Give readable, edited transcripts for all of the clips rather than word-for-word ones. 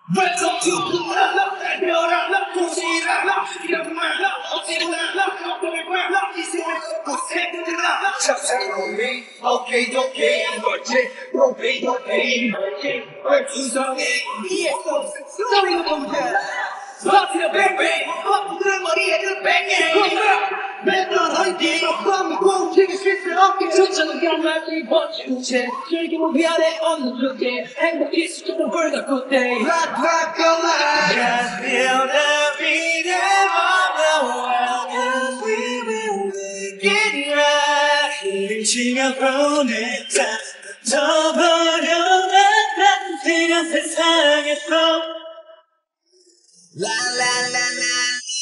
Welcome to LALALALA 별알라 도시랄라 이런 말라 어찌랄라 어떤 말라 이승을 고생들라 잡사로미 오케이 오케이 멀지 오케이 오케이 멀지 얼추성이 이해서 소리가 뭔데 버티는 뱅뱅 버티는 머리에 그 뱅뱅 맨날 어디 밤이 공책이 쉴새 없게 초점은 가만히 버티는 채 즐기고 위아래 없는 그게 행복이 수줍은 불가고 때 Rock rock go live Just feel the beat of the world Cause we will make it right 흘리치며 보냈다 더 버려놨다 지난 세상에서 La la la la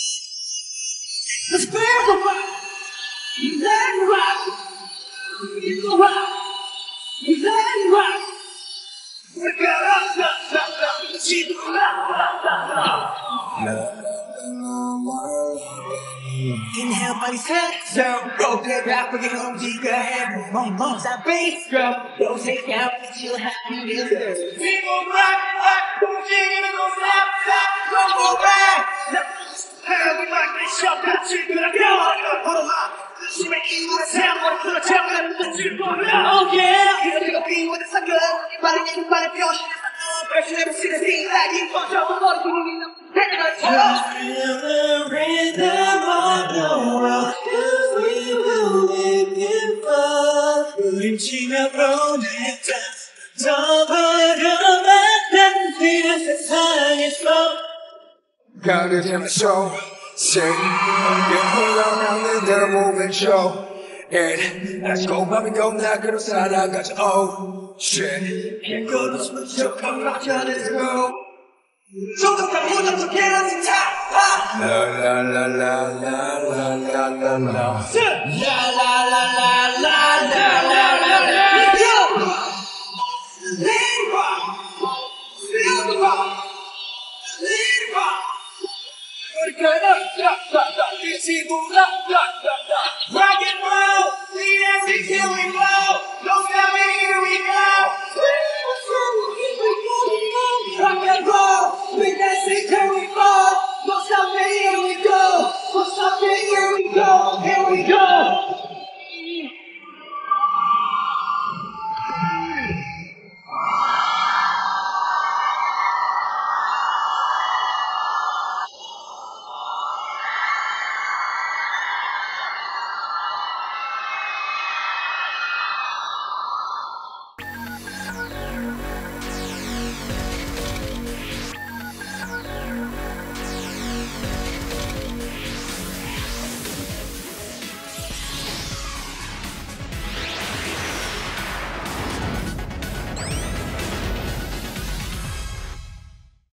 Let's burn the rock Let it rock It's the rock Let it rock We got up, Can't help but say so Go get back with your home, dig a head Mom's a bass drum Don't take out, but you'll have to live there People rock, don't sing and go stop, don't go back everybody shut that shit, gonna go 심해 이유를 세워버려 그걸 채우는 뜻을 몰라 Oh yeah 이런 내가 비우는 사건 말은 얘기 말은 표시 Person never see the thing like you 퍼져 머리 굴리는 Just feel the rhythm of the world Cause we will make it fun 부림치며 보냈다 더 버려놨다 지난 세상에서 가을 향해서 생각에 흘러나오는 대로 moving show And let's go 밤이 겁나그로 살아가자 Oh shit Can't go to sleep so come back and let's go 소독한 무덤 속 계란이 타 La la la la la la la la la La la la la la la la la la Lead rock Feel the rock Lead rock 우리 가라 이 지구라 Rock and roll, the energy till we glow. Don't stop me, here we go.